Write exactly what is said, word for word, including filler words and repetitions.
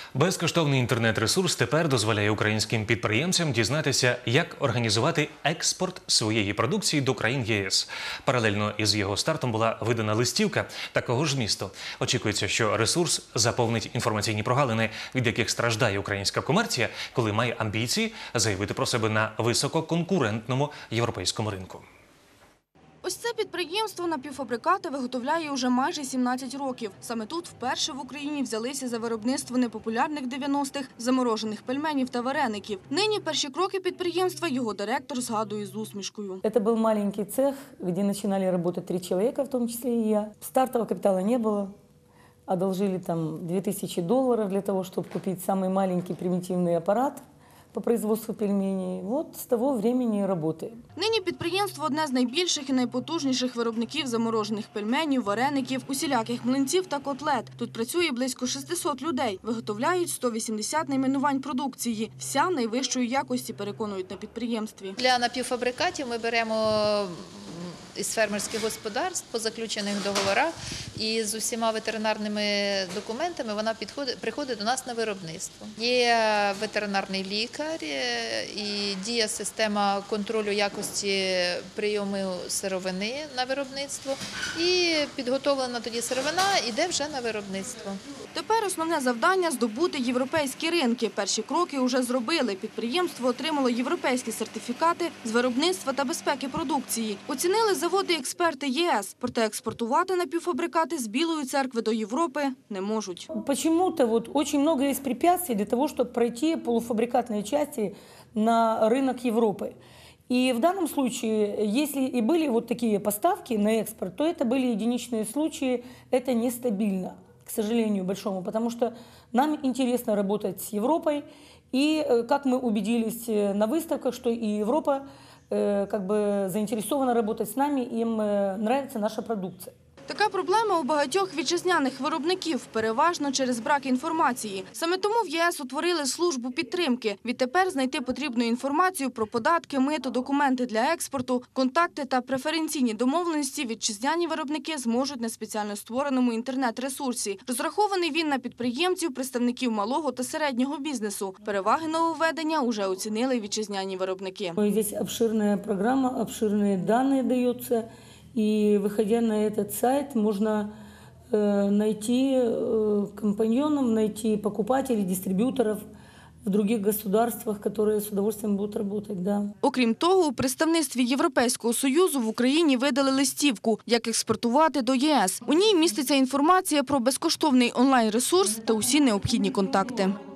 Безкоштовний інтернет-ресурс тепер дозволяє українським підприємцям дізнатися, як організувати експорт своєї продукції до країн ЄС. Паралельно із його стартом була видана листівка такого ж змісту. Очікується, що ресурс заповнить інформаційні прогалини, від яких страждає українська комерція, коли має амбіції заявити про себе на висококонкурентному європейському ринку. Ось це підприємство напівфабрикати виготовляє уже майже сімнадцять років. Саме тут вперше в Україні взялися за виробництво непопулярних дев'яностих заморожених пельменів та вареників. Нині перші кроки підприємства його директор згадує з усмішкою. Це був маленький цех, де починали працювати три чоловіка, в тому числі і я. Стартового капіталу не було. Одолжили там дві тисячі доларів для того, щоб купити самий маленький примітивний апарат по производству пельменей. Вот с того времени и работаем. Нині підприємство – одне з найбільших і найпотужніших виробників заморожених пельменів, вареників, усіляких млинців та котлет. Тут працює близько шестисот людей. Виготовляють сто вісімдесят найменувань продукції. Вся найвищої якості, переконують на підприємстві. Для напівфабрикатів ми беремо із фермерських господарств по заключених договорах і з усіма ветеринарними документами вона підходить, приходить до нас на виробництво. Є ветеринарний лікар і діє система контролю якості прийому сировини на виробництво. І підготовлена тоді сировина йде вже на виробництво. Тепер основне завдання – здобути європейські ринки. Перші кроки вже зробили. Підприємство отримало європейські сертифікати з виробництва та безпеки продукції. Оцінили заводи експерти ЄС. Проте експортувати напівфабрикати з Білої церкви до Європи не можуть. Почему-то вот очень много есть препятствий для того, чтобы пройти полуфабрикатные части на рынок Европы. И в данном случае, если и были вот такие поставки на экспорт, то это были единичные случаи, это нестабильно, к сожалению, большому, потому что нам интересно работать с Европой, и, как мы убедились на выставках, что и Европа как бы заинтересована работать с нами, им нравится наша продукция. Така проблема у багатьох вітчизняних виробників, переважно через брак інформації. Саме тому в ЄС утворили службу підтримки. Відтепер знайти потрібну інформацію про податки, мито, документи для експорту, контакти та преференційні домовленості вітчизняні виробники зможуть на спеціально створеному інтернет-ресурсі. Розрахований він на підприємців, представників малого та середнього бізнесу. Переваги нововведення уже оцінили вітчизняні виробники. Здесь обширная программа, обширные данные даются. И, выходя на этот сайт, можно э, найти э, компаньонов, найти покупателей, дистрибьюторов в других государствах, которые с удовольствием будут работать. Да. Окрім того, у представництві Європейського Союзу в Україні видали листівку «Як експортувати до ЄС». У ній міститься інформація про безкоштовний онлайн-ресурс та усі необхідні контакти.